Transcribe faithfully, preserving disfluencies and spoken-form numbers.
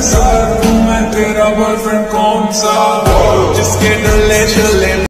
sir तू मैं तेरा बॉयफ्रेंड कौन सा जिसके डले चले